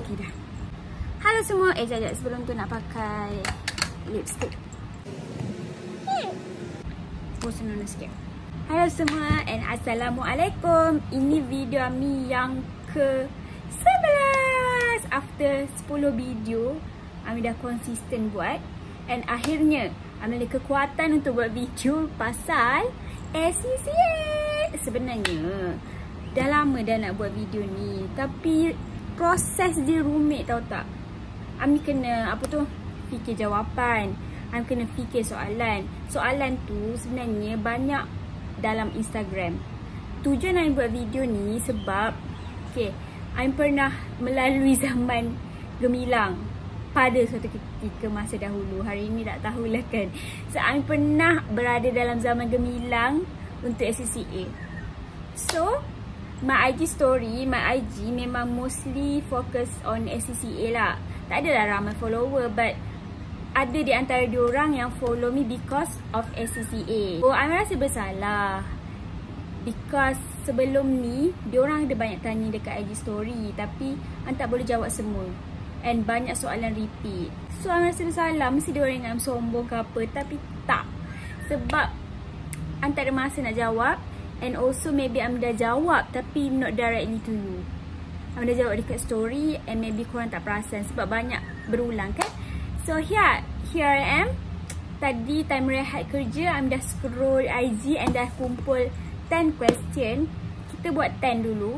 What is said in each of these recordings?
Okay dah. Halo semua. Sekejap sebelum tu nak pakai lipstick. Senang sikit. Halo semua and Assalamualaikum. Ini video Ami yang ke-11. After 10 video Ami dah konsisten buat. And akhirnya Ami ada kekuatan untuk buat video pasal SCCA. Sebenarnya dah lama dah nak buat video ni, tapi proses dia rumit, tahu tak? Ami kena fikir jawapan. Ami kena fikir soalan. Soalan tu sebenarnya banyak dalam Instagram. Tujuan Ami buat video ni sebab Ami pernah melalui zaman gemilang pada suatu ketika masa dahulu. Hari ni tak tahulah kan. So Ami pernah berada dalam zaman gemilang untuk SCCA. So my IG story, my IG memang mostly focus on SCCA lah. Tak adalah ramai follower, but ada di antara diorang yang follow me because of SCCA. So, Ami rasa bersalah because sebelum ni diorang ada banyak tanya dekat IG story, tapi Ami tak boleh jawab semua. And banyak soalan repeat. So, Ami rasa bersalah. Mesti diorang ingat Ami sombong ke apa, tapi tak. Sebab Ami tak ada masa nak jawab. And also maybe Ami dah jawab tapi not directly to you. Ami dah jawab dekat story and maybe korang tak perasan sebab banyak berulang kan. So here I am. Tadi time rehat kerja Ami dah scroll IG and dah kumpul 10 question. Kita buat 10 dulu.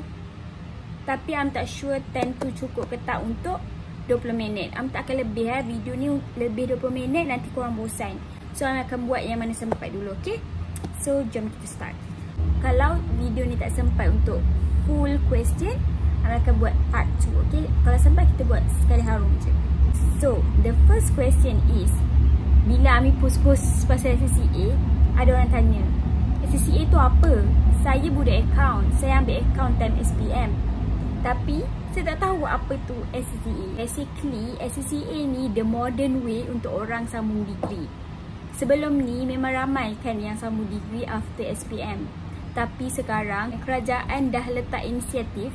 Tapi Ami tak sure 10 tu cukup ke tak untuk 20 minit. Ami tak akan lebih video ni lebih 20 minit, nanti korang bosan. So Ami akan buat yang mana sempat dulu, okay? So jom kita start. Kalau video ni tak sempat untuk full question, Ami akan buat part 2, okay? Kalau sempat kita buat sekali harum je. So, the first question is, bila Ami post-post pasal SCCA, ada orang tanya, SCCA tu apa? Saya budak account, saya ambil account time SPM. Tapi, saya tak tahu apa tu SCCA. Basically, SCCA ni the modern way untuk orang sambung degree. Sebelum ni memang ramai kan yang sambung degree after SPM. Tapi sekarang kerajaan dah letak inisiatif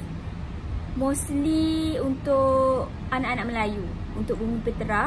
mostly untuk anak-anak Melayu, untuk bumi putera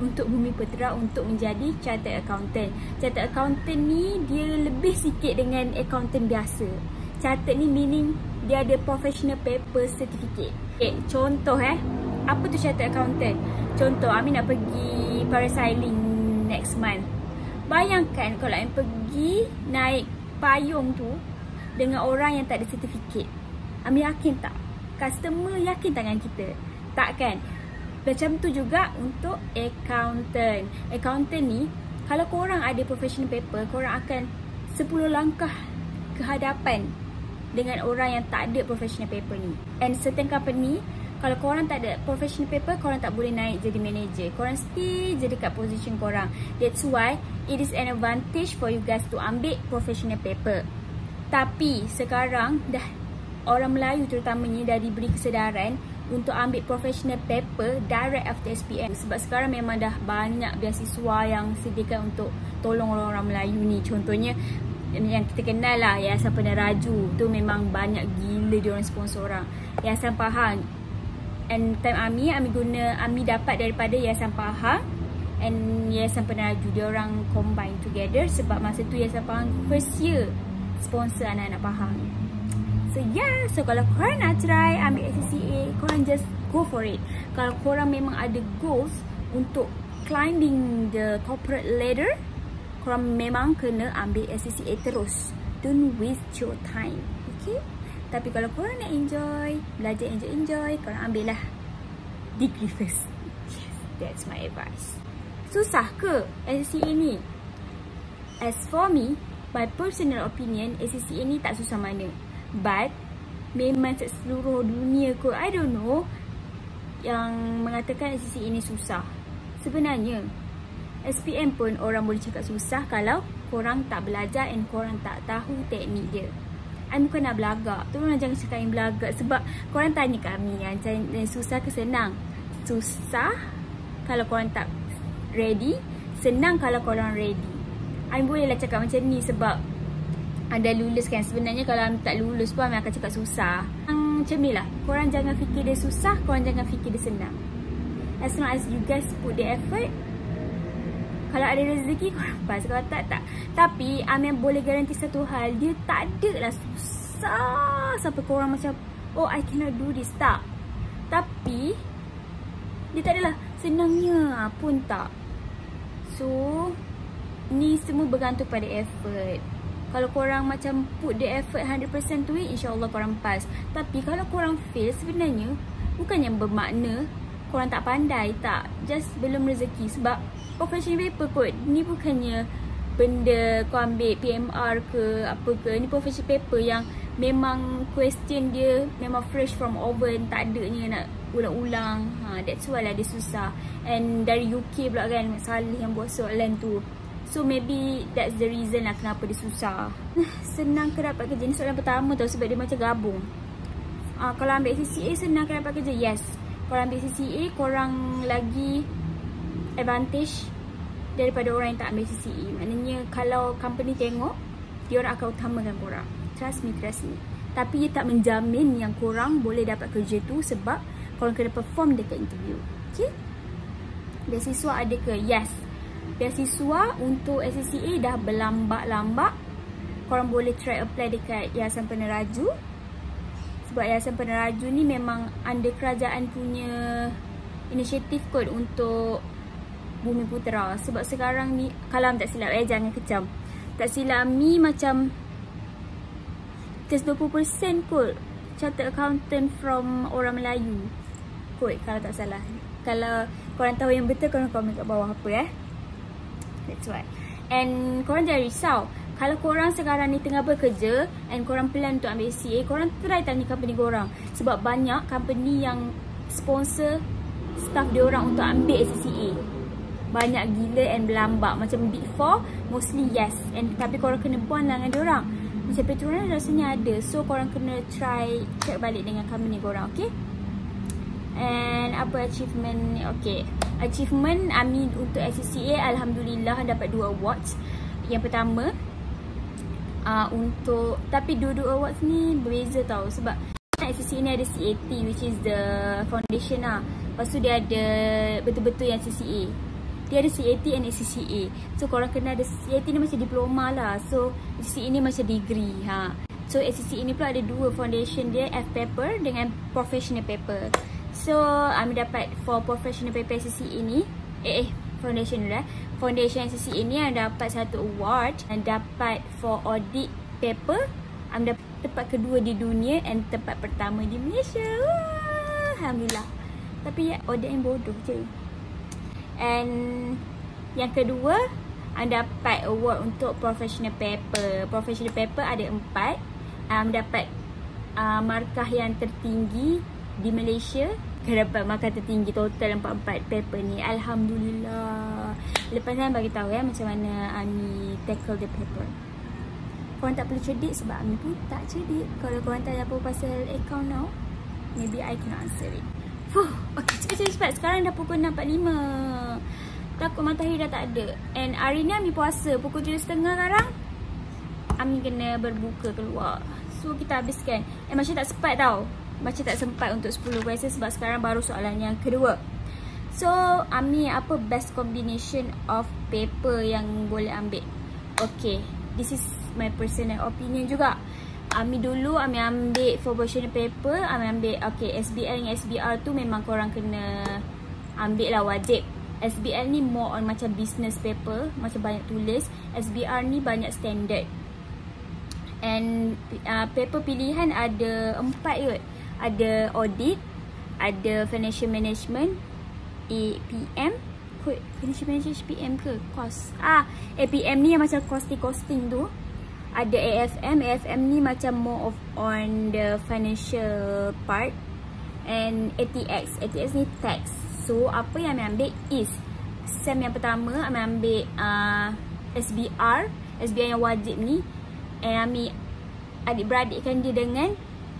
untuk menjadi chartered accountant. Chartered accountant ni dia lebih sikit dengan accountant biasa. Chartered ni meaning dia ada professional paper certificate. Contoh apa tu chartered accountant? Contoh Ami nak pergi parasailing next month. Bayangkan kalau Ami pergi naik payung tu dengan orang yang tak ada sertifikat. Ami yakin tak? Customer yakin tak dengan kita? Tak kan? Macam tu juga untuk accountant. Accountant ni, kalau korang ada professional paper, korang akan 10 langkah ke hadapan dengan orang yang tak ada professional paper ni. And certain company, kalau korang tak ada professional paper, korang tak boleh naik jadi manager. Korang stay je dekat position korang. That's why it is an advantage for you guys to ambil professional paper. Tapi sekarang dah orang Melayu terutamanya dah diberi kesedaran untuk ambil professional paper direct after SPM. Sebab sekarang memang dah banyak beasiswa yang sediakan untuk tolong orang-orang Melayu ni. Contohnya yang kita kenal lah, Yayasan Peneraju. Tu memang banyak gila diorang sponsor orang. Yayasan Pahang. And time Ami dapat daripada Yayasan Pahang and Yayasan Peneraju. Diorang combine together sebab masa tu Yayasan Pahang first year sponsor anak-anak Pahang. So so kalau korang nak try ambil SCCA, korang just go for it. Kalau korang memang ada goals untuk climbing the corporate ladder, korang memang kena ambil SCCA terus. Don't waste your time, okay? Tapi kalau korang nak belajar enjoy, korang ambil lah degree first. Yes, that's my advice. Susah ke SCCA ni? As for me, my personal opinion, SCCA ni tak susah mana. But memang seluruh dunia kot, I don't know, yang mengatakan SCCA ni susah. Sebenarnya SPM pun orang boleh cakap susah kalau korang tak belajar and korang tak tahu teknik dia. I bukan nak belagak, tolong jangan cakap yang belagak. Sebab korang tanya kami kan, susah ke senang? Susah kalau korang tak ready, senang kalau korang ready. I bolehlah cakap macam ni sebab anda lulus kan. Sebenarnya kalau Ami tak lulus pun Ami akan cakap susah. macam ni lah. Korang jangan fikir dia susah, korang jangan fikir dia senang. As long as you guys put the effort, kalau ada rezeki korang pass, kalau tak. Tapi Amir boleh garanti satu hal, dia tak ada lah susah sampai korang macam, oh I cannot do this, tak. Tapi dia tak adalah senangnya pun tak. So ni semua bergantung pada effort. Kalau korang macam put the effort 100% to it, InsyaAllah korang pass. Tapi kalau korang fail, sebenarnya bukannya bermakna korang tak pandai, tak. Just belum rezeki. Sebab professional paper kot, ni bukannya benda kau ambil PMR ke apa ke. Ni professional paper yang memang question dia memang fresh from oven, tak adanya nak ulang-ulang. That's why lah dia susah. And dari UK pula kan, Salih yang buat soalan tu. So maybe that's the reason lah kenapa dia susah. Senang ke dapat kerja? Ni soalan pertama tau, sebab dia macam gabung. Kalau ambil CCA senang ke dapat kerja? Yes. Kalau ambil CCA, korang lagi advantage daripada orang yang tak ambil CCA. Maknanya kalau company tengok, dia orang akan utamakan korang. Trust me. Tapi dia tak menjamin yang korang boleh dapat kerja tu, sebab korang kena perform dekat interview. Okay? Beasiswa ada ke? Yes. Beasiswa untuk SCCA dah berlambak-lambak. Korang boleh try apply dekat Yayasan Peneraju. Sebab Yayasan Peneraju ni memang under kerajaan punya inisiatif kot untuk Bumi Putera. Sebab sekarang ni, kalau tak silap jangan kecam, tak silap ni macam just 20% kot chartered accountant from orang Melayu kot, kalau tak salah. Kalau korang tahu yang betul, korang komen kat bawah apa That's why. And korang jangan risau. Kalau korang sekarang ni tengah bekerja and korang plan untuk ambil CA, korang try tanya company korang. Sebab banyak company yang sponsor staff dia orang untuk ambil SCCA. Banyak gila and berlambak. Macam Big 4, mostly yes. And tapi korang kena bond lah dengan dia orang. Macam Petronas rasanya ada. So korang kena try check balik dengan company korang, okay? And apa achievement ni? Okay, achievement Ami untuk SCCA, Alhamdulillah dapat 2 awards. Yang pertama tapi dua-dua awards ni berbeza tau. Sebab SCCA ni ada CAT, which is the foundation lah. Lepas tu dia ada betul-betul yang CCA. Dia ada CAT and SCCA. So korang kena ada CAT ni macam diploma lah. So SCCA ni macam degree. So SCCA ni pula ada 2 foundation dia, F paper dengan professional paper. So Ami dapat for professional paper SCCA ni foundation dah. Foundation SCCA ni Ami dapat 1 award. Dan dapat for audit paper Ami dapat tempat kedua di dunia and tempat pertama di Malaysia. Alhamdulillah. Tapi audit yang bodoh je. And yang kedua, Ami dapat award untuk professional paper. Professional paper ada 4. Ami dapat markah yang tertinggi di Malaysia. Dapat markah tertinggi total 44 paper ni. Alhamdulillah. Lepas ni bagi tahu macam mana Ami tackle the paper. Korang tak perlu cerdik sebab Ami pun tak cerdik. Kalau korang tanya apa pasal account now, maybe I can answer it. Okay, cepat. Sekarang dah pukul 6.45. Takut matahari dah tak ada. And hari ni Ami puasa. Pukul 7.30 sekarang Ami kena berbuka keluar. So kita habiskan. Macam tak sempat tau. Macam tak sempat untuk 10 question sebab sekarang baru soalan yang kedua. So Ami apa best combination of paper yang boleh ambil? Okay, this is my personal opinion juga. Ami ambil for professional paper. Ami ambil SBL dengan SBR tu memang korang kena ambil lah, wajib. SBL ni more on macam business paper, macam banyak tulis. SBR ni banyak standard. And paper pilihan ada 4 kot. Ada audit, ada financial management, APM. Financial management PM ke? Cost. APM ni yang macam costing tu. Ada AFM ni macam more of on the financial part. And ATX ni tax. So apa yang Ami ambil is SEM yang pertama Ami ambil SBR yang wajib ni. And Ami adik-beradikkan dia dengan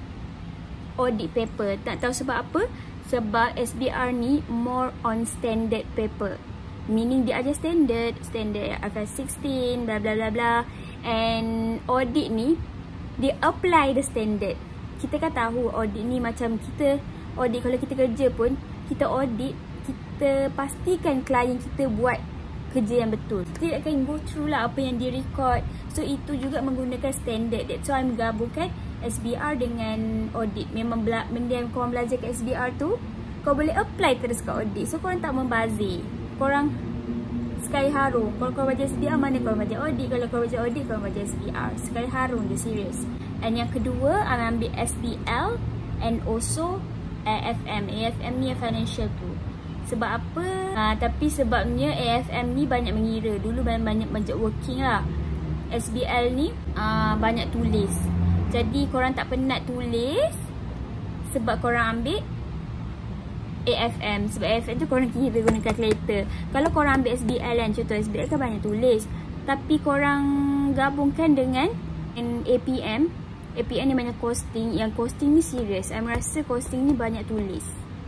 audit paper. Tak tahu sebab apa. Sebab SBR ni more on standard paper. Meaning dia ajar standard IFRS 16 bla bla bla bla. And audit ni dia apply the standard. kita kan tahu audit ni macam kita audit, kalau kita kerja pun kita audit, kita pastikan klien kita buat kerja yang betul. Kita akan go through lah apa yang dia record. So itu juga menggunakan standard. That's why I'm gabungkan SBR dengan audit. Memang benda yang korang belajar kat SBR tu, kau boleh apply terus kat audit. So korang tak membazir, korang sekali harum. Kalau korang baca SBR, mana korang baca audit. Kalau korang baca audit, korang baca SBR. Sekali harum je, serius. And yang kedua, I'm ambil SBL and also AFM. AFM ni yang financial tu. Sebab apa? Tapi sebabnya AFM ni banyak mengira. Dulu banyak working lah. SBL ni banyak tulis. Jadi korang tak penat tulis sebab korang ambil AFM. Sebab AFM tu korang kira guna calculator. Kalau korang ambil SBL kan, contoh SBL kan banyak tulis, tapi korang gabungkan dengan APM. APM ni banyak costing. Yang costing ni serius. I rasa costing ni banyak tulis.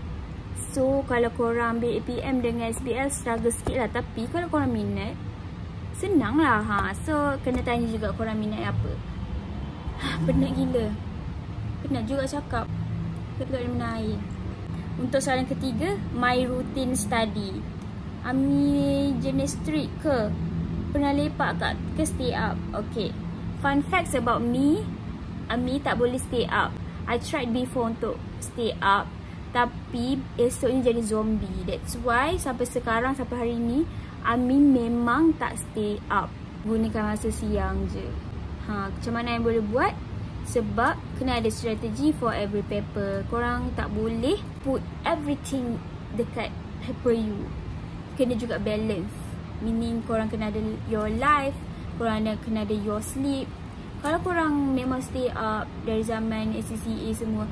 So kalau korang ambil APM dengan SBL struggle sikit lah. Tapi kalau korang minat, senang lah. So kena tanya juga korang minat apa. Penat gila. Penat juga cakap. Tapi tak boleh menaik. Untuk soalan ketiga, my routine study. Ami jenis strict ke? Pernah lepak kat ke stay up? Okay. Fun facts about me, Ami tak boleh stay up. I tried before untuk stay up, tapi esoknya jadi zombie. That's why sampai sekarang, sampai hari ni, Ami memang tak stay up. Gunakan masa siang je. Macam mana yang boleh buat? Sebab kena ada strategi for every paper. Korang tak boleh put everything dekat paper you. Kena juga balance. Meaning korang kena ada your life, korang kena ada your sleep. Kalau korang memang stay up dari zaman SCCA semua,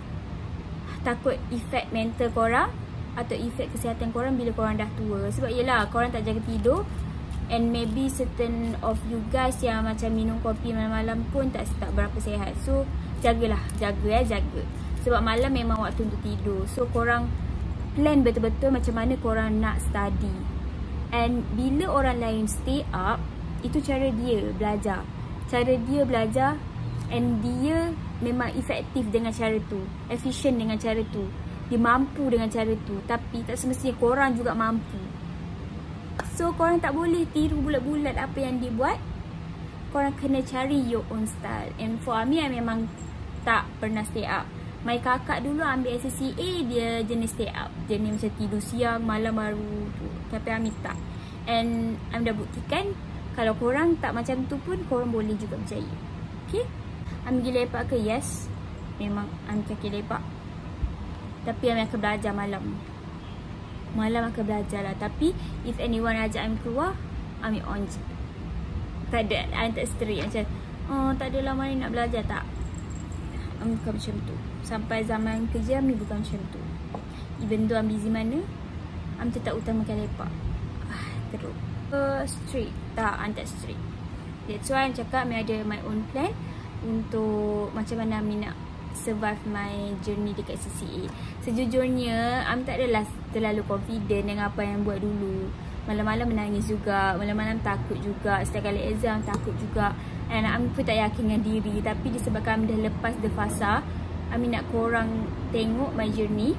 takut efek mental korang atau efek kesihatan korang bila korang dah tua. Sebab yelah, korang tak jaga tidur. And maybe certain of you guys yang macam minum kopi malam-malam pun tak berapa sihat. So jagalah, jaga. Sebab malam memang waktu untuk tidur. So korang plan betul-betul macam mana korang nak study. And bila orang lain stay up, itu cara dia belajar. Cara dia belajar, and dia memang efektif dengan cara tu, efficient dengan cara tu, dia mampu dengan cara tu. Tapi tak semestinya korang juga mampu. So korang tak boleh tiru bulat-bulat apa yang dia buat. Korang kena cari your own style. And for Ami, I memang tak pernah stay up. My kakak dulu ambil SCCA, dia jenis stay up. Jenis macam tidur siang, malam baru tu. Tapi Ami tak. And Ami dah buktikan, kalau korang tak macam tu pun, korang boleh juga berjaya. Okay? Ami pergi lepak ke? Yes. Memang Ami kaki lepak. Tapi Ami akan belajar malam. Malam akan belajar lah. Tapi if anyone ajak Ami keluar, Ami on je. Tak ada, Ami tak straight macam tak adalah mana nak belajar. Tak, Ami bukan macam tu. Sampai zaman kerja Ami bukan macam tu. Even though Ami busy mana, Ami tetap utamakan lepak. Teruk straight. Tak, Ami tak straight. That's why Ami cakap Ami ada my own plan untuk macam mana Ami nak survive my journey dekat CCA. Sejujurnya Ami tak adalah terlalu confident dengan apa yang buat dulu. Malam-malam menangis juga, malam-malam takut juga, setiap kali exam takut juga. And Ami pun tak yakin dengan diri. Tapi disebabkan Ami dah lepas the fasa, Ami nak korang tengok my journey.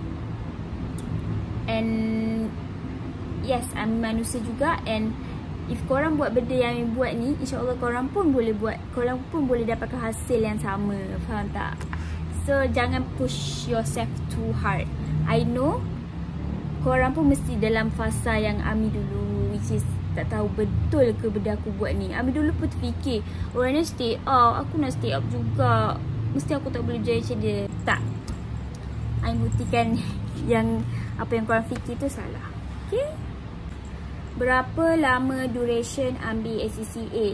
And yes, Ami manusia juga. And if korang buat benda yang Ami buat ni, insyaAllah korang pun boleh buat. Korang pun boleh dapatkan hasil yang sama. Faham tak? So jangan push yourself too hard. I know korang pun mesti dalam fasa yang Ami dulu, which is tak tahu betul ke benda aku buat ni. Ami dulu pun terfikir, orang ni stay up, aku nak stay up juga, mesti aku tak boleh berjaya macam dia. Tak, Ami buktikan yang apa yang korang fikir tu salah. Okay? Berapa lama duration ambil SCCA?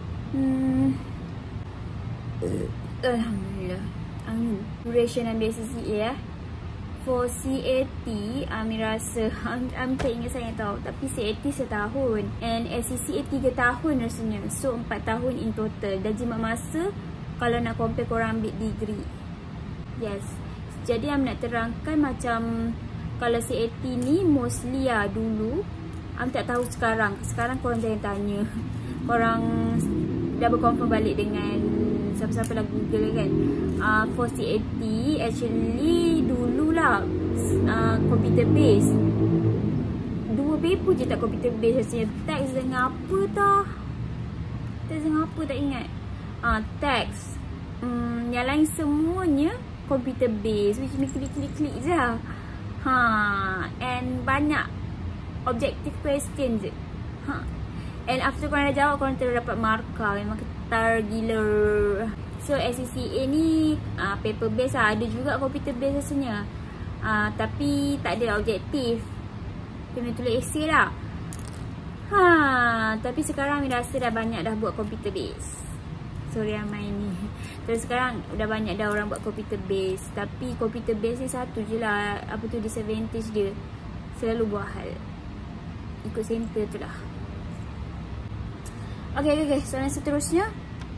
Alhamdulillah. Duration ambil SCCA For CAT, Ami rasa, Ami tak ingat sangat tau, tapi CAT setahun and SCCA 3 tahun rasanya. So 4 tahun in total. Dan jimat masa kalau nak compare korang ambil degree. Yes. Jadi Ami nak terangkan macam kalau CAT ni mostly lah dulu, Ami tak tahu sekarang. Sekarang korang jangan tanya. Korang dah berconfirm balik dengan siapa-siapa lah Google kan. For CAT actually dululah computer base. 2 paper je tak computer base rasanya. Tax dengan apa tah? Tax dengan apa tak ingat. Tax. Yang lain semuanya computer base, which means klik je. And banyak objective question je. And after korang dah jawab, korang terus dapat markah. Memang ketar gila. So SCCA ni paper base lah. Ada juga computer base rasanya. Tapi tak ada objektif. Kena tulis essay lah. Tapi sekarang Ami rasa dah banyak dah buat computer base. Sorry Amai ni. Terus sekarang dah banyak dah orang buat computer base. Tapi computer base ni satu je lah. Apa tu disadvantage dia, selalu buat hal ikut center tu lah. Okay. Soalan seterusnya.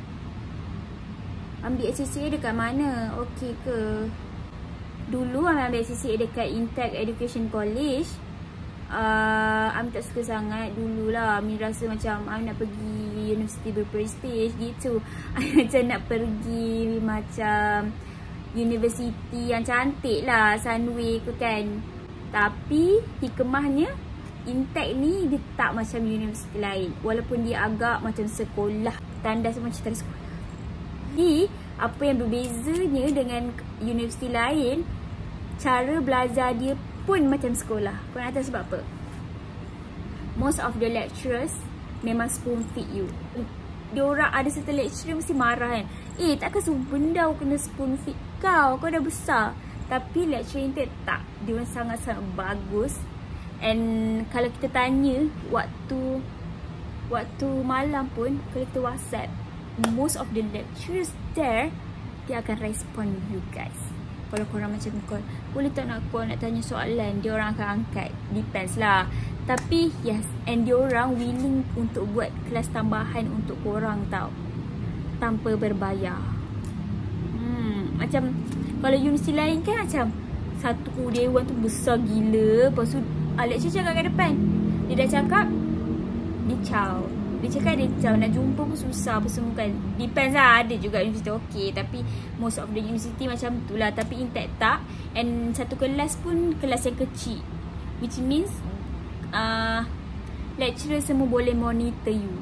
Ambil SCCA dekat mana? Okay ke? Dulu Ami ambil SCCA dekat Intech Education College. Ami tak suka sangat dululah. Ami rasa macam Ami nak pergi universiti berprestige gitu. Ami macam nak pergi macam universiti yang cantik lah, Sunway ke kan. Tapi hikmahnya Intech ni dia tak macam universiti lain. Walaupun dia agak macam sekolah, tandas macam cerita sekolah. Jadi apa yang berbezanya dengan universiti lain, cara belajar dia pun macam sekolah. Kau nak tahu sebab apa? Most of the lecturers memang spoon feed you. Diorang ada certain lecturer mesti marah kan. Takkan semua benda kena spoon feed kau dah besar. Tapi lecturer Intech tak. Diorang sangat-sangat bagus. And kalau kita tanya waktu malam pun, kalau kita WhatsApp, most of the lecturers there, dia akan respond you guys. Kalau korang macam call, boleh tak nak call, nak tanya soalan, dia orang akan angkat. Depends lah. Tapi yes, and dia orang willing untuk buat kelas tambahan untuk korang tau, tanpa berbayar. Macam kalau universiti lain kan macam satu dewan tu besar gila. Lepas tu lecturer cakap kat depan, dia dah cakap, dia caw. Nak jumpa pun susah apa semua kan. Depends lah. Ada juga universiti okey, tapi most of the university macam tu lah. Tapi Intech tak. And satu kelas pun kelas yang kecil, which means lecturer semua boleh monitor you.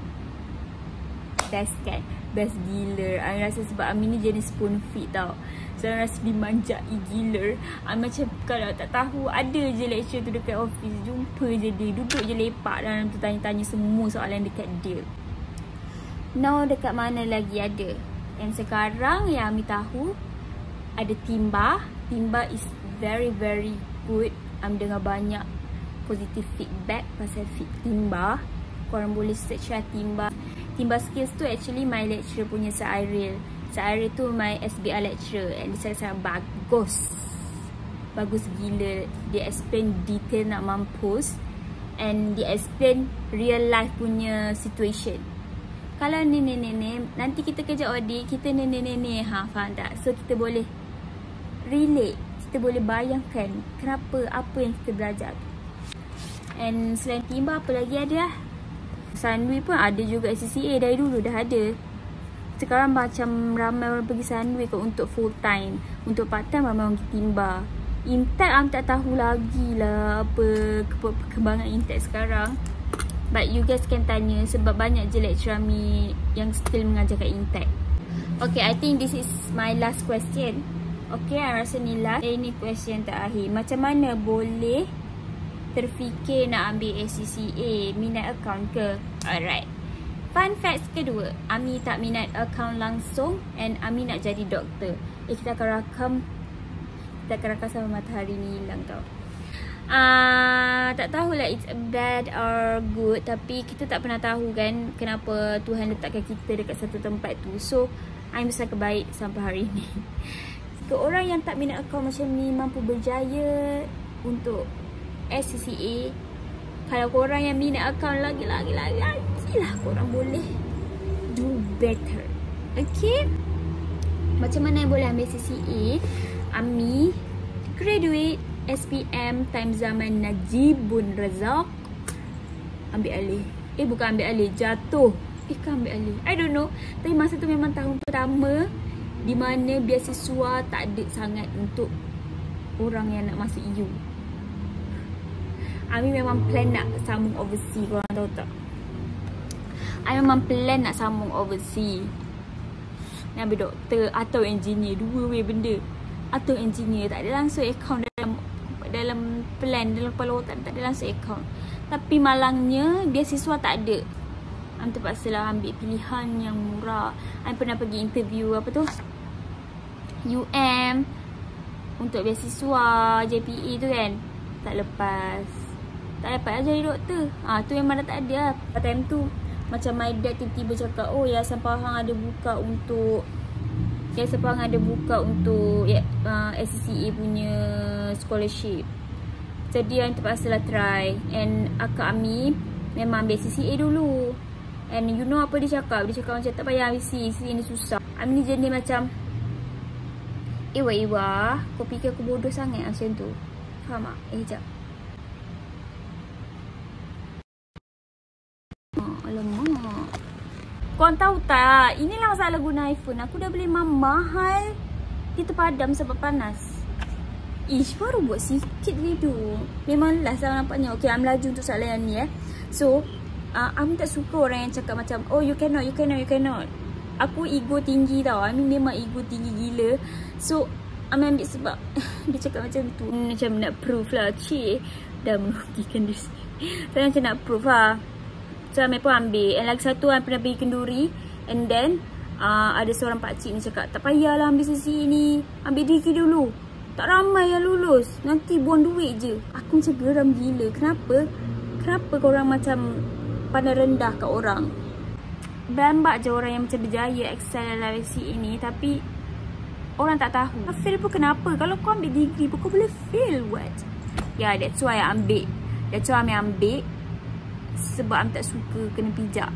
Best kan? Best gila. Ami rasa sebab Ami ni jenis spoon feed tau. So Ami rasa dimanjai gila. Ami macam kalau tak tahu, ada je lecturer tu dekat office, jumpa je dia, duduk je lepak dalam tu, tanya-tanya semua soalan dekat dia. Now dekat mana lagi ada? And sekarang yang Ami tahu, ada Timba. Timba is very very good. Ami dengar banyak positive feedback pasal Timba. Korang boleh search lah Timba. Timba Skills tu actually my lecturer punya Sa'Airil. Sa'Airil tu my SBR lecturer. And dia sangat bagus. Bagus gila. Dia explain detail nak mampus. And dia explain real life punya situation. Kalau nenek-nenek, nanti kita kerja audit, kita nenek-nenek, faham tak? So kita boleh relate. Kita boleh bayangkan kenapa, apa yang kita belajar. And selain Timba, apa lagi ada lah? Sunway pun ada juga SCCA, dari dulu dah ada. Sekarang macam ramai orang pergi Sunway untuk full time. Untuk part time ramai orang pergi Timba. Intech Ami tak tahu lagi lah apa perkembangan Intech sekarang. But you guys can tanya, sebab banyak je lecturer Ami yang still mengajar kat Intech. Okay, I think this is my last question. Okay, I rasa ni last. Ini question terakhir. Macam mana boleh terfikir nak ambil SCCA? Minat account ke? Alright. Fun facts kedua, Ami tak minat account langsung, and Ami nak jadi doktor. Kita akan rakam sama matahari ni hilang tau. Tak tahulah it's bad or good, tapi kita tak pernah tahu kan kenapa Tuhan letakkan kita dekat satu tempat tu. So Ami besar kebaik sampai hari ni. Ke orang yang tak minat account macam ni mampu berjaya untuk SCCA. Kalau korang yang minat account lagi lah, korang boleh do better. Okay, macam mana yang boleh ambil SCCA? Ami graduate SPM time zaman Najibun Razak. Ambil alih. Bukan ambil alih, jatuh ke ambil alih. I don't know. Tapi masa tu memang tahun pertama di mana beasiswa tak ada sangat untuk orang yang nak masuk EU. Ami memang plan nak sambung overseas, korang tahu tak? I memang plan nak sambung overseas. Nak ambil doktor atau engineer, dua way benda. Atau engineer, tak ada langsung account dalam plan, dalam kepala otak tak ada langsung account. Tapi malangnya beasiswa tak ada. Am terpaksalah ambil pilihan yang murah. Am pernah pergi interview apa tu, UM untuk beasiswa JPE tu kan, tak lepas. Tak dapat jadi doktor. Tu memang dah tak ada lah. Time tu macam my dad tiba-tiba cakap, oh Yayasan Pahang ada buka untuk SCCA punya scholarship. Jadi yang terpaksalah try. And akak Ami memang ambil SCCA dulu. And you know apa dia cakap? Dia cakap macam tak payah ambil SCCA ni susah. Ami ni jenis macam Iwa, kau fikir aku bodoh sangat macam tu. Faham tak? Sekejap. Alamak. Korang tahu tak? Inilah masalah guna iPhone. Aku dah beli mahal. Dia terpadam sebab panas. Ish, baru buat sikit video. Memang last lah nampaknya. Okay, I'm laju untuk soalan yang ni So, aku tak suka orang yang cakap macam, oh you cannot. Aku ego tinggi tau. I mean memang ego tinggi gila. So, Ami ambil sebab dia cakap macam tu. Macam nak proof lah. Cik, dah merugikan diri sendiri. Tapi macam nak proof lah. So, Ami pun ambil. And lagi satu, Ami pernah pergi kenduri. And then, ada seorang pakcik ni cakap, tak payahlah ambil sesi ni. Ambil degree dulu. Tak ramai yang lulus. Nanti buang duit je. Aku macam geram gila. Kenapa korang macam pandang rendah kat orang? Berambak je orang yang macam berjaya excel dalam SCCA ni. Tapi orang tak tahu. Fail pun kenapa? Kalau kau ambil degree pun kau boleh fail what? Yeah, that's why I ambil. That's why I ambil. Sebab I tak suka kena pijak.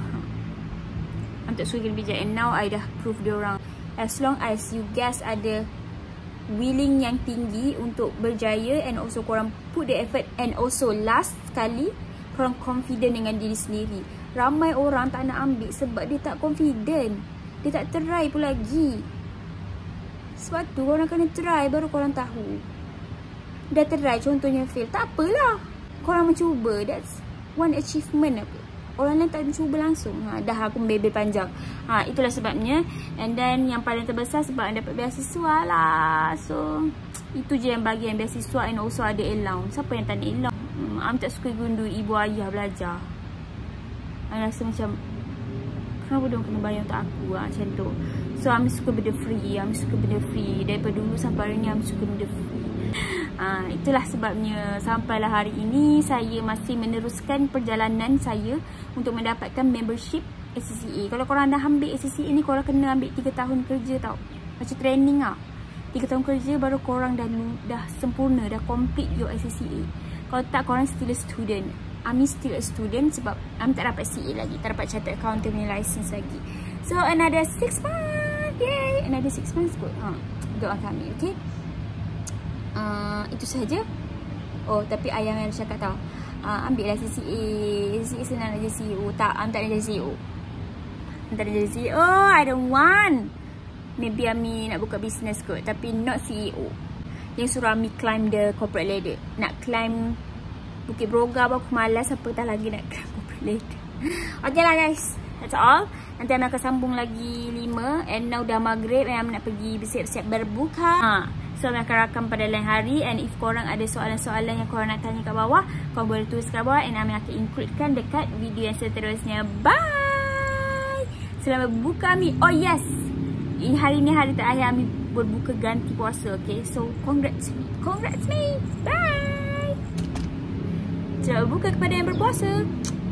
I tak suka kena pijak. And now I dah prove diorang. As long as you guys ada willing yang tinggi untuk berjaya, and also korang put the effort, and also last sekali korang confident dengan diri sendiri. Ramai orang tak nak ambil sebab dia tak confident. Dia tak try pun lagi. Sebab tu korang kena try baru korang tahu. Dah try contohnya fail, tak apalah. Korang mencuba, that's one achievement apa. Orang lain tak cuba langsung. Dah aku membebel panjang. Itulah sebabnya. And then yang paling terbesar sebab dapat beasiswa lah. So itu je yang bagian beasiswa, and also ada allowance. Siapa yang tak nak allowance? Am tak suka gundu ibu ayah belajar. I rasa macam kenapa diorang kena bayar untuk aku macam tu. So Am suka benda free. Daripada dulu sampai hari ni Am suka benda free. Itulah sebabnya sampailah hari ini saya masih meneruskan perjalanan saya untuk mendapatkan membership SCCA. Kalau korang dah ambil SCCA ni, korang kena ambil 3 tahun kerja tau. Macam training 3 tahun kerja baru korang dah sempurna, dah complete your SCCA. Kalau tak, korang still a student. Ami still a student sebab Ami tak dapat CA lagi, tak dapat chartered accountant punya license lagi. So another 6 months. Yay, another 6 months kot. Doa kami, okay? Itu sahaja. Oh, tapi ayam yang cakap tau, ambil lah CCA. CCA senang nak jadi CEO. Tak, Am tak nak jadi CEO. Am tak nak jadi CEO. I don't want. Maybe Ami nak buka business kot, tapi not CEO. Yang suruh Ami climb the corporate ladder. Nak climb Bukit Broga aku malas. Apatah lagi nak climb corporate ladder. Okay lah guys, that's all. Nanti Ami akan sambung lagi 5. And now dah maghrib, and Ami nak pergi bersiap-siap berbuka. So, Ami akan rakam pada lain hari. And if korang ada soalan-soalan yang korang nak tanya kat bawah, korang boleh tulis kat bawah, and Ami akan includekan dekat video yang seterusnya. Bye! Selamat berbuka Ami. Oh yes, hari ni hari terakhir Ami berbuka ganti puasa. Okay, so congrats me. Bye! Selamat berbuka kepada yang berpuasa.